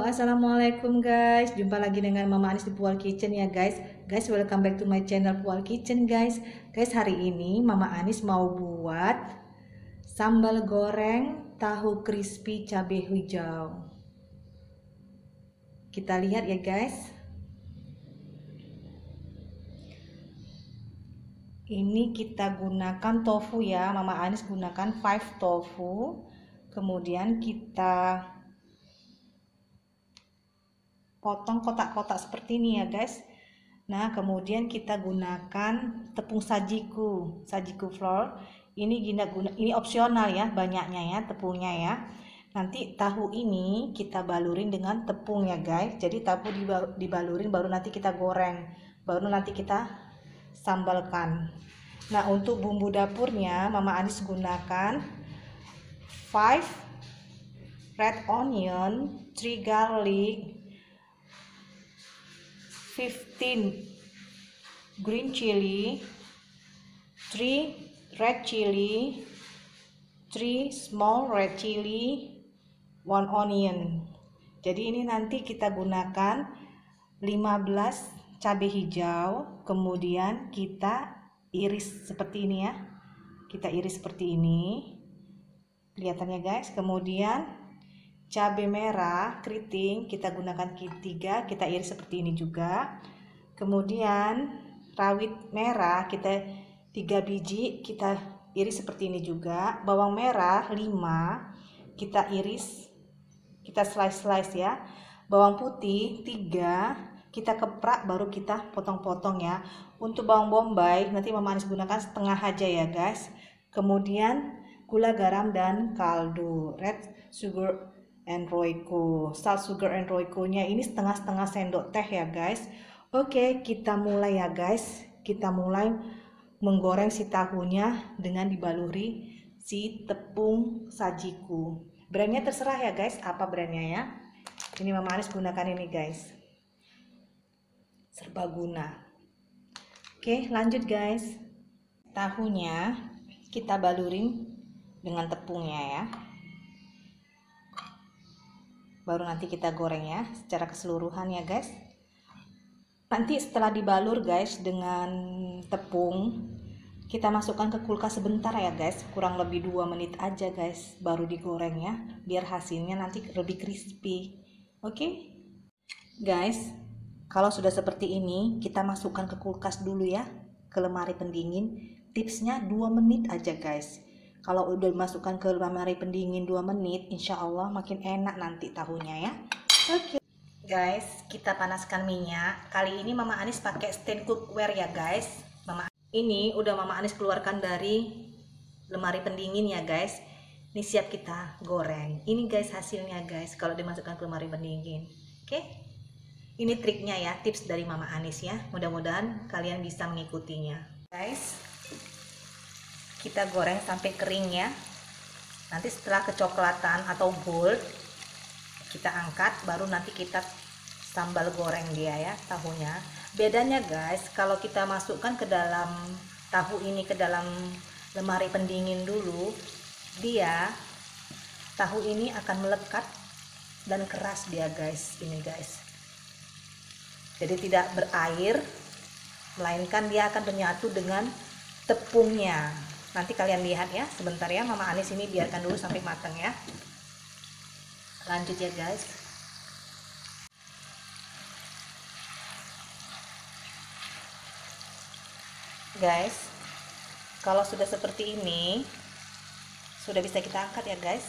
Assalamualaikum guys. Jumpa lagi dengan Mama Anis di Pual Kitchen ya guys. Guys, welcome back to my channel Pual Kitchen guys. Guys, hari ini Mama Anis mau buat sambal goreng tahu crispy cabai hijau. Kita lihat ya guys. Ini kita gunakan tofu ya. Mama Anis gunakan 5 tofu. Kemudian kita potong kotak-kotak seperti ini ya guys. Nah, kemudian kita gunakan tepung sajiku flour. Ini opsional ya, banyaknya ya tepungnya ya. Nanti tahu ini kita balurin dengan tepung ya guys. Jadi tahu dibalurin baru nanti kita goreng, baru nanti kita sambalkan. Nah, untuk bumbu dapurnya Mama Anis gunakan 5 red onion, 3 garlic, 15 green chili, 3 red chili, 3 small red chili, 1 onion. Jadi ini nanti kita gunakan 15 cabai hijau, kemudian kita iris seperti ini ya. Kita iris seperti ini. Kelihatannya guys. Kemudian cabai merah keriting kita gunakan 3, kita iris seperti ini juga. Kemudian rawit merah kita 3 biji, kita iris seperti ini juga. Bawang merah 5 kita iris, kita slice ya. Bawang putih 3 kita keprak baru kita potong-potong ya. Untuk bawang bombay nanti Mama Anis gunakan setengah aja ya guys. Kemudian gula, garam, dan kaldu, red sugar and royco, salt, sugar and royco nya ini setengah sendok teh ya guys. Oke, kita mulai ya guys. Kita mulai menggoreng si tahunya dengan dibaluri si tepung sajiku. Brandnya terserah ya guys, apa brandnya ya. Ini Mama Anis gunakan ini guys, serbaguna. Oke, lanjut guys. Tahunya kita balurin dengan tepungnya ya, baru nanti kita goreng ya secara keseluruhan ya guys. Nanti setelah dibalur guys dengan tepung, kita masukkan ke kulkas sebentar ya guys, kurang lebih 2 menit aja guys, baru digoreng ya, biar hasilnya nanti lebih crispy. Oke guys, kalau sudah seperti ini kita masukkan ke kulkas dulu ya, ke lemari pendingin. Tipsnya 2 menit aja guys. Kalau udah dimasukkan ke lemari pendingin 2 menit, insya Allah makin enak nanti tahunya ya. Oke guys, kita panaskan minyak. Kali ini Mama Anis pakai stand cookware ya guys. Ini udah Mama Anis keluarkan dari lemari pendingin ya guys. Ini siap kita goreng. Ini guys hasilnya guys kalau dimasukkan ke lemari pendingin. Oke, ini triknya ya, tips dari Mama Anis ya. Mudah-mudahan kalian bisa mengikutinya guys. Kita goreng sampai kering ya. Nanti setelah kecoklatan atau gold kita angkat, baru nanti kita sambal goreng dia ya tahunya. Bedanya guys, kalau kita masukkan ke dalam tahu ini ke dalam lemari pendingin dulu, dia tahu ini akan melekat dan keras dia guys. Ini guys, jadi tidak berair, melainkan dia akan menyatu dengan tepungnya. Nanti kalian lihat ya, sebentar ya, Mama Anis ini biarkan dulu sampai matang ya. Lanjut ya guys. Guys, kalau sudah seperti ini, sudah bisa kita angkat ya guys.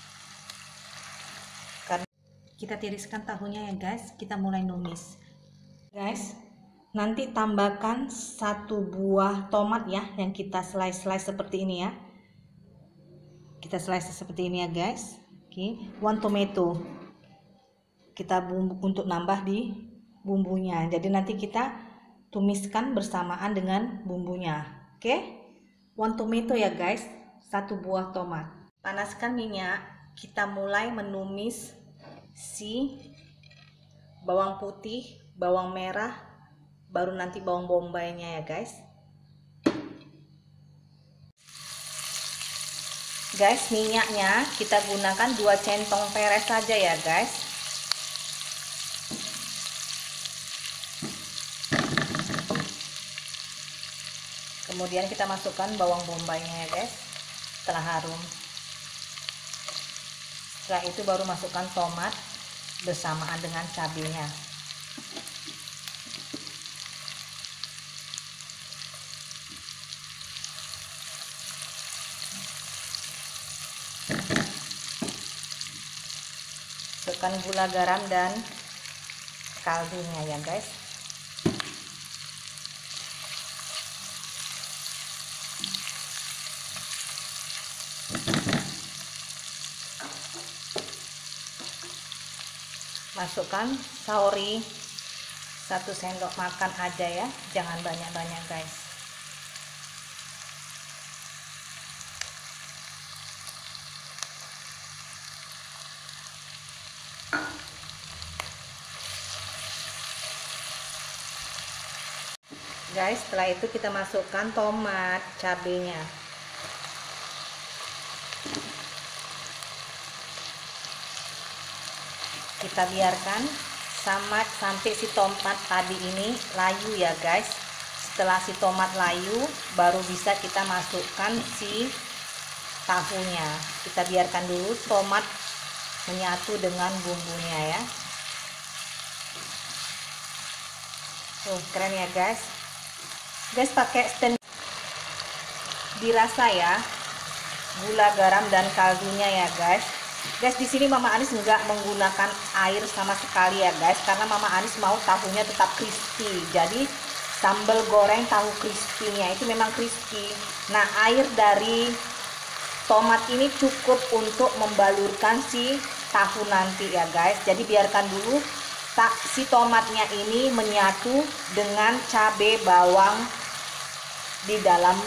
Karena kita tiriskan tahunya ya guys, kita mulai numis. Guys, nanti tambahkan 1 buah tomat ya, yang kita slice seperti ini ya. Kita slice seperti ini ya guys. Oke, 1 tomato. Kita bumbu untuk nambah di bumbunya. Jadi nanti kita tumiskan bersamaan dengan bumbunya. Oke, 1 tomato ya guys, 1 buah tomat. Panaskan minyak, kita mulai menumis si bawang putih, bawang merah, baru nanti bawang bombaynya ya guys. Guys, minyaknya kita gunakan 2 centong peres saja ya guys. Kemudian kita masukkan bawang bombaynya ya guys, setelah harum. Setelah itu baru masukkan tomat bersamaan dengan cabenya. Masukkan gula, garam, dan kaldunya ya guys. Masukkan saori 1 sendok makan aja ya, jangan banyak-banyak guys. Guys, setelah itu kita masukkan tomat, cabenya. Kita biarkan sampai si tomat tadi ini layu ya guys. Setelah si tomat layu, baru bisa kita masukkan si tahunya. Kita biarkan dulu tomat menyatu dengan bumbunya ya. Tuh, keren ya guys. Guys, pakai stand dirasa ya, gula, garam, dan kaldunya ya guys. Guys, di sini Mama Anis nggak menggunakan air sama sekali ya guys, karena Mama Anis mau tahunya tetap crispy. Jadi sambal goreng tahu crispy-nya itu memang crispy. Nah, air dari tomat ini cukup untuk membalurkan si tahu nanti ya guys. Jadi biarkan dulu si tomatnya ini menyatu dengan cabai bawang di dalam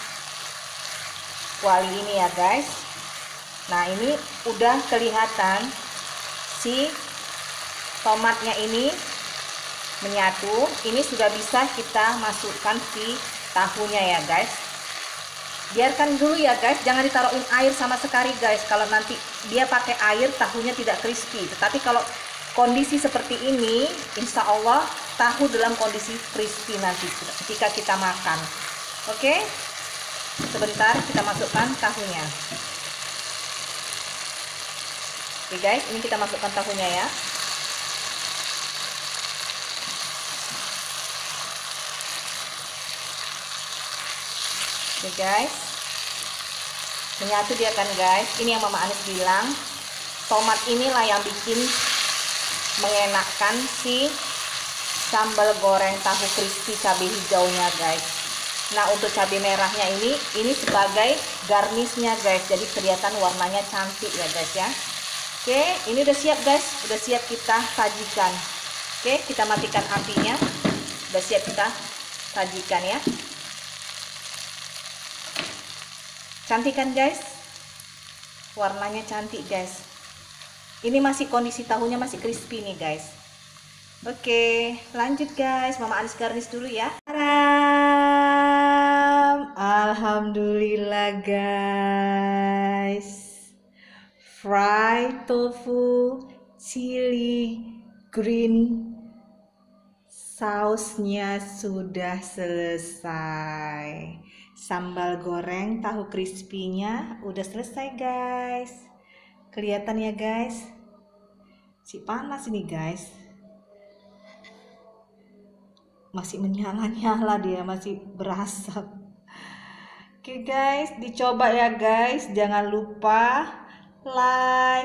kuali ini ya guys. Nah, ini udah kelihatan si tomatnya ini menyatu. Ini sudah bisa kita masukkan si tahunya ya guys. Biarkan dulu ya guys, jangan ditaruhin air sama sekali guys. Kalau nanti dia pakai air, tahunya tidak crispy. Tetapi kalau kondisi seperti ini, insya Allah tahu dalam kondisi crispy nanti ketika kita makan. Oke, sebentar kita masukkan tahunya. Oke guys, ini kita masukkan tahunya ya. Oke guys, menyatu dia kan guys. Ini yang Mama Anis bilang, tomat inilah yang bikin mengenakkan si sambal goreng tahu crispy cabai hijaunya guys. Nah, untuk cabai merahnya ini sebagai garnisnya guys, jadi kelihatan warnanya cantik ya guys ya. Oke, ini udah siap guys, udah siap kita sajikan. Oke, kita matikan apinya, udah siap kita sajikan ya. Cantik kan guys, warnanya cantik guys. Ini masih kondisi tahunya masih crispy nih guys. Oke, lanjut guys. Mama Anis garnish dulu ya. Alhamdulillah guys. Fried tofu chili green sausnya sudah selesai. Sambal goreng tahu crispy-nya udah selesai guys. Kelihatan ya guys, si panas ini guys, masih menyala-nyala, dia masih berasap. Oke guys, dicoba ya guys. Jangan lupa like,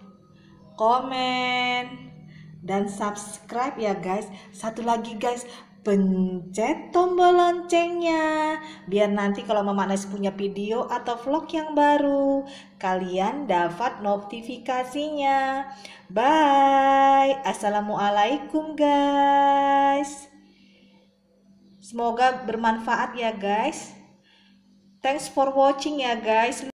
komen, dan subscribe ya guys. Satu lagi guys, pencet tombol loncengnya biar nanti kalau Mama Anis punya video atau vlog yang baru, kalian dapat notifikasinya. Bye. Assalamualaikum guys. Semoga bermanfaat ya guys. Thanks for watching ya guys.